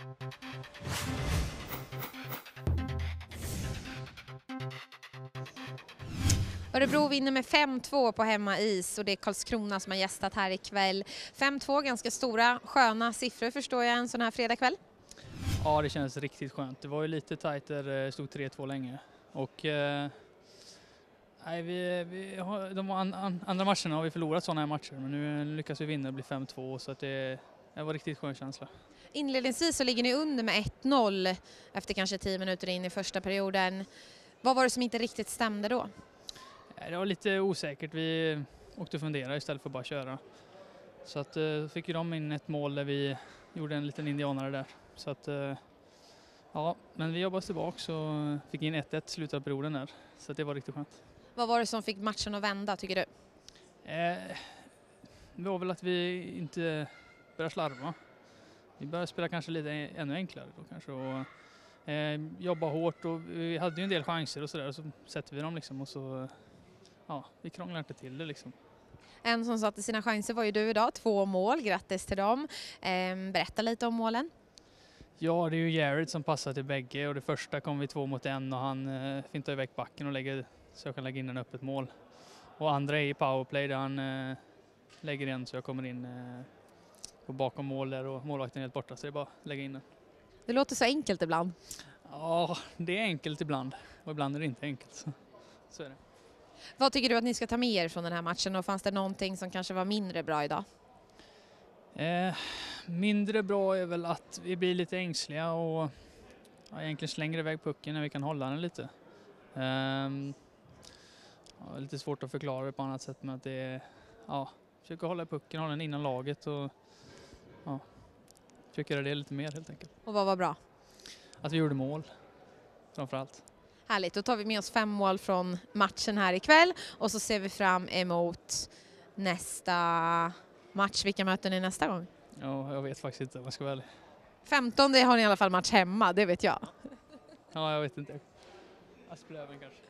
Örebro vinner med 5-2 på hemmais och det är Karlskrona som har gästat här ikväll. 5-2, ganska stora, sköna siffror förstår jag en sån här fredagkväll. Ja, det känns riktigt skönt. Det var ju lite tajt där det stod 3-2 länge. Och de andra matcherna har vi förlorat sådana här matcher, men nu lyckas vi vinna och bli 5-2 så att det var riktigt skön känsla. Inledningsvis så ligger ni under med 1-0 efter kanske 10 minuter in i första perioden. Vad var det som inte riktigt stämde då? Det var lite osäkert. Vi åkte och funderade istället för bara köra. Så att fick ju de in ett mål där vi gjorde en liten indianare där. Så att ja, men vi jobbade tillbaka och fick in 1-1 slutet av perioden där. Så att det var riktigt skönt. Vad var det som fick matchen att vända tycker du? Det var väl att vi inte började slarva. Vi började spela kanske lite ännu enklare då kanske och jobba hårt och vi hade ju en del chanser och sådär så sätter vi dem liksom och så ja, vi krånglar inte till det liksom. En som satte sina chanser var ju du idag, 2 mål, grattis till dem. Berätta lite om målen. Ja, det är ju Jared som passar till bägge och det första kom vi 2 mot 1 och han fintar iväg backen och så jag kan lägga in en öppet mål. Och andra är i powerplay där han lägger in så jag kommer in på bakom mål där och målvakten är helt borta så det är bara att lägga in den. Det låter så enkelt ibland. Ja, det är enkelt ibland och ibland är det inte enkelt. Så är det. Vad tycker du att ni ska ta med er från den här matchen och fanns det någonting som kanske var mindre bra idag? Mindre bra är väl att vi blir lite ängsliga och egentligen slänger iväg pucken när vi kan hålla den lite. Lite svårt att förklara det på annat sätt men att det är, försöka hålla pucken, hålla den innan laget och försöka göra det lite mer helt enkelt. Och vad var bra? Att vi gjorde mål framförallt. Härligt, då tar vi med oss 5 mål från matchen här ikväll och så ser vi fram emot nästa match. Vilka möten är nästa gång? Ja, jag vet faktiskt inte om jag ska välja. 15 har ni i alla fall match hemma, det vet jag. Ja, jag vet inte. Asplöven kanske.